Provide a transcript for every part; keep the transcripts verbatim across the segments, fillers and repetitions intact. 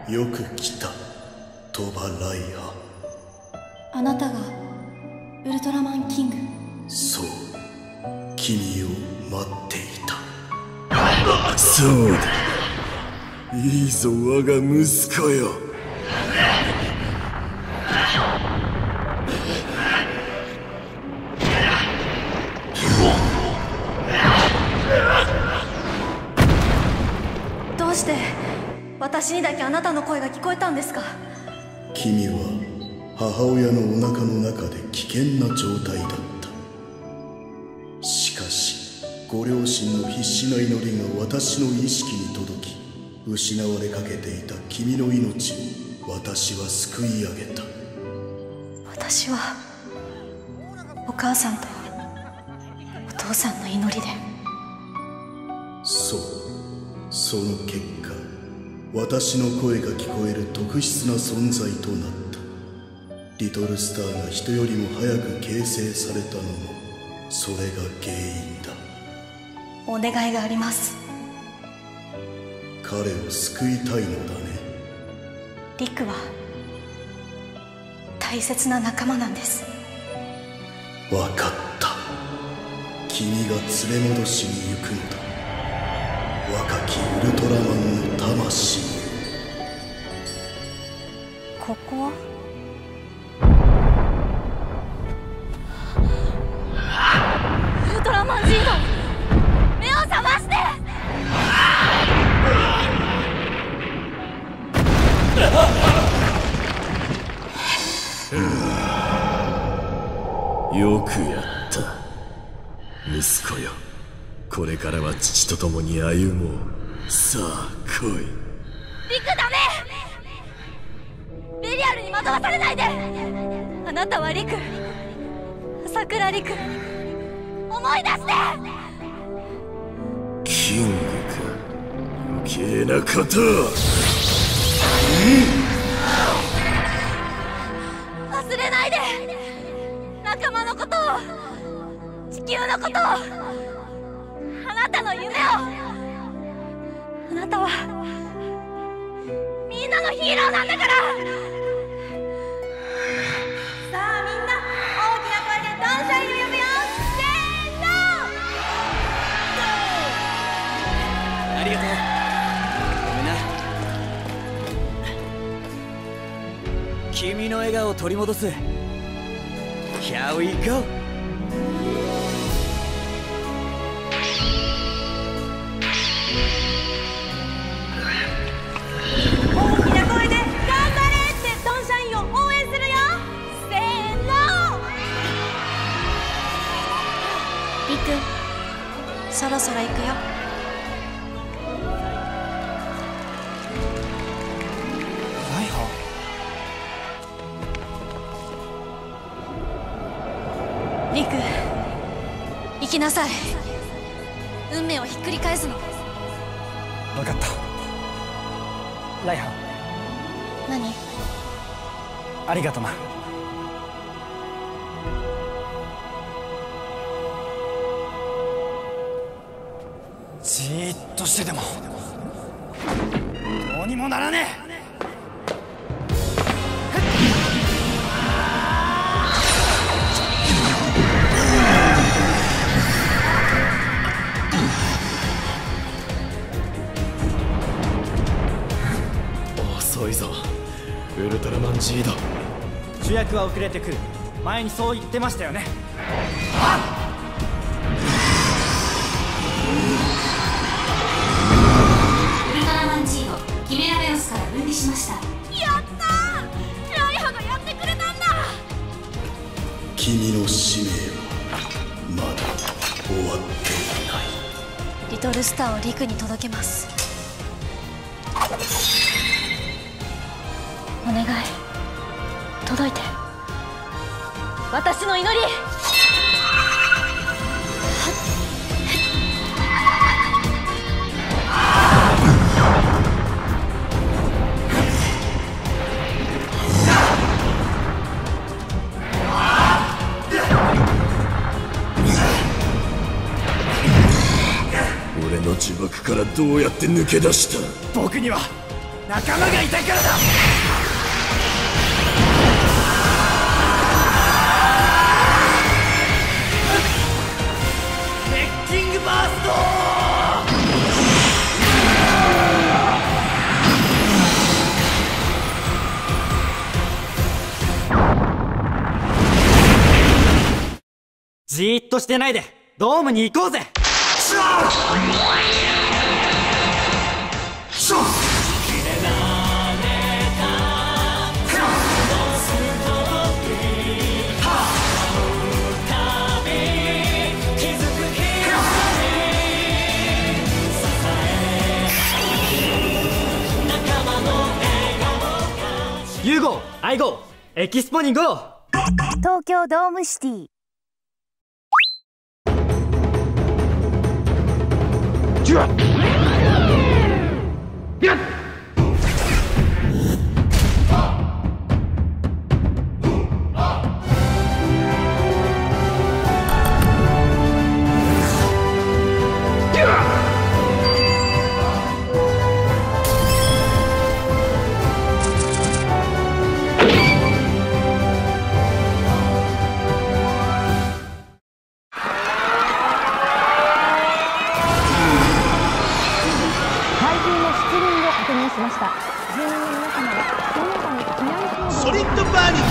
よく来た、トバライハ。 あなたがウルトラマンキング。 そう、君を待っていた。 そうだ、いいぞ我が息子よ。 どうして私にだけあなたの声が聞こえたんですか？ 君は母親のお腹の中で危険な状態だった。しかしご両親の必死な祈りが私の意識に届き、失われかけていた君の命を私は救い上げた。 私はお母さんとお父さんの祈りで。 そう、その結果、私の声が聞こえる特質な存在となった。リトルスターが人よりも早く形成されたのもそれが原因だ。 お願いがあります。 彼を救いたいのだね。 リクは大切な仲間なんです。 わかった。君が連れ戻しに行くのだ、若きウルトラマンの魂。 ここはウルトラマンジード、目を覚まして。 よくやった、息子よ。これからは父と共に歩もう。さあ来い。 リクダメ。ベリアルに惑わされないで。あなたはリク、朝倉リク、思い出して。 キングか、余計なこと。 忘れないで、仲間のことを、地球のことを、あなたの夢を。あなたはみんなのヒーローなんだから。さあみんな、大きな声でダンシャインを呼ぶよ。せーの。 ありがとう。ごめんな。君の笑顔を取り戻す。Here we go。 そろそろ行くよ。 ライハ。 リク、行きなさい。運命をひっくり返すの。 分かった。ライハ。 何？ ありがとな。じーっとしててもどうにもならねえ。 遅いぞウルトラマンジード。 主役は遅れてくる。前にそう言ってましたよね。 キメラベロスから分離しました。 やったー、ライハがやってくれたんだ。 君の使命はまだ終わっていない。 リトルスターをリクに届けます。お願い、届いて。私の祈り。 俺の呪縛からどうやって抜け出した？ 僕には仲間がいたからだ。レッキングバースト。じーっとしてないでドームに行こうぜ。ユーゴー、アイゴー、エキスポにゴー。 東京ドームシティ。 ソリッドバーニング。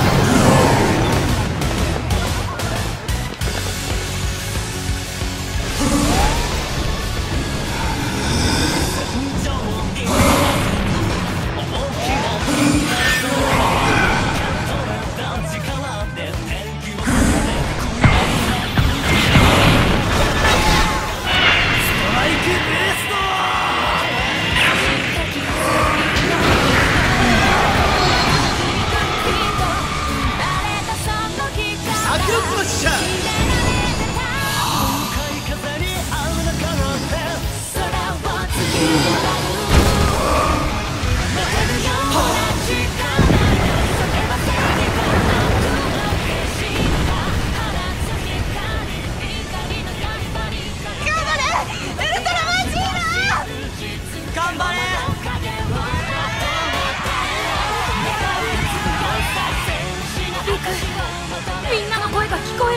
みんなの声が聞こえる。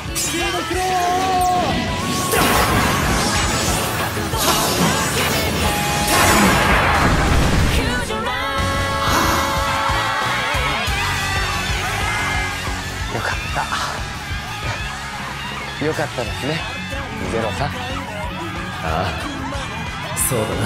よかったよかったですね、ゼロさん。ああ、そうだな。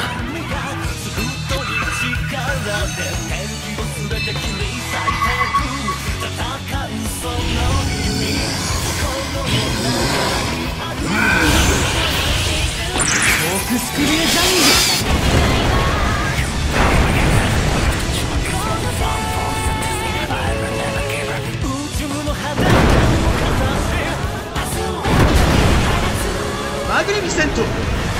スクリュージャニンマグニフィセント。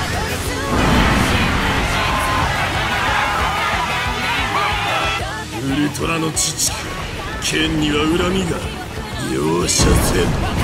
ウルトラの父、剣には恨みが容赦せん。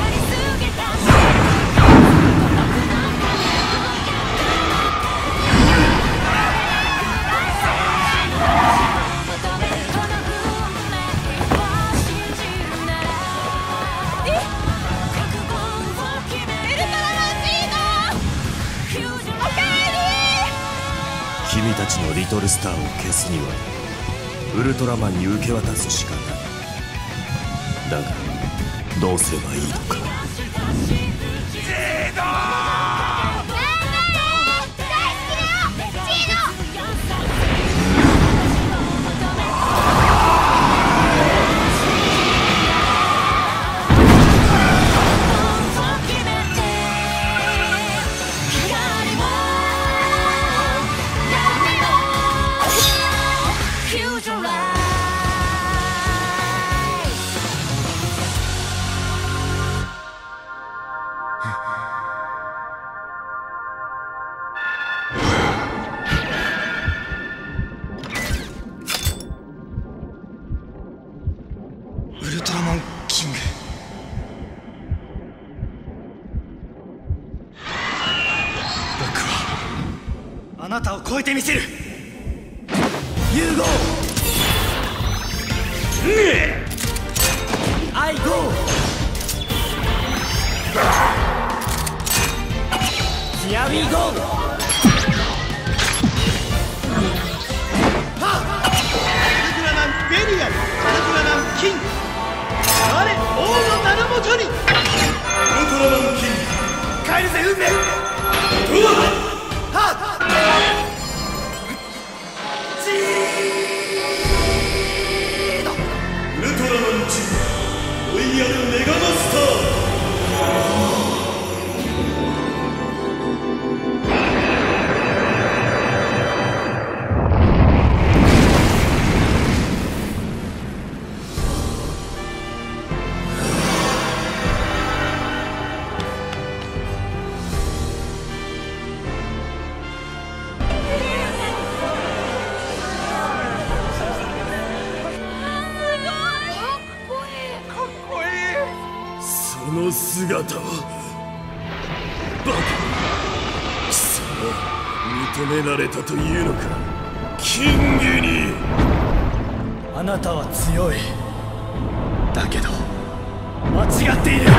君たちのリトルスターを消すにはウルトラマンに受け渡すしかない。だがどうすればいいのか。 ウルトラマンキング。僕はあなたを超えてみせる。 融合アイゴーヒアウィーゴーウルトラマンベリアル、ウルトラマンキング、我王の名のもとに。ウルトラマンキング、 帰るぜ運命。 うわっはっジード。 ウルトラマンチームロイヤルメガマスター。 その姿はバカ。貴様認められたというのか、キングに。 あなたは強い。だけど間違っている。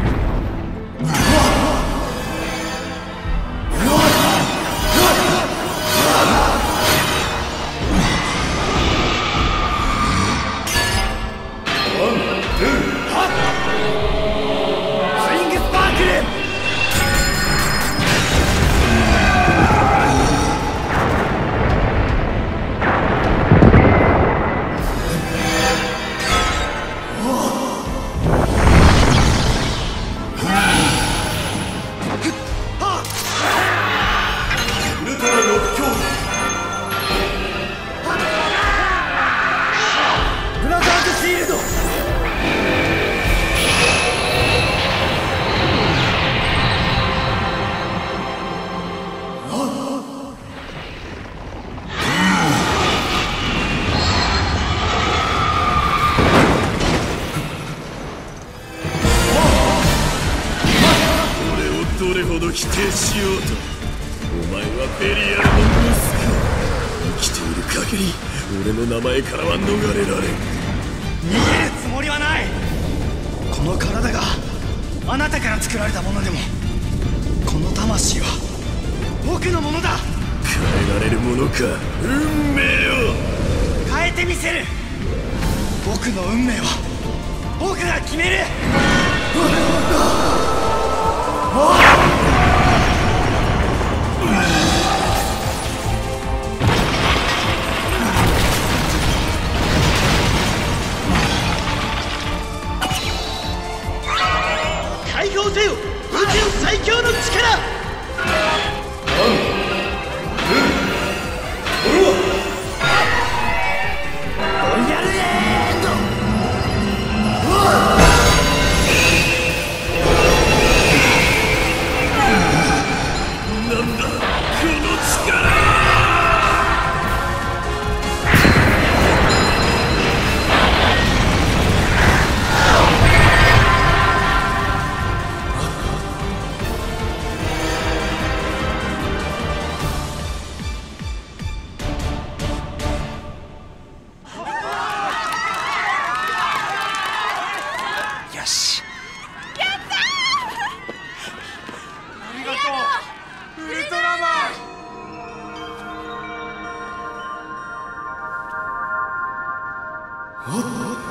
どれほど否定しようと、お前はベリアルの息子。生きている限り俺の名前からは逃れられん。 逃げるつもりはない。この体があなたから作られたものでも、この魂は僕のものだ。 変えられるものか、運命を。 変えてみせる。僕の運命は僕が決める。解放せよ、宇宙最強の力。よし。 やったー。ありがとうウルトラマン。 あっ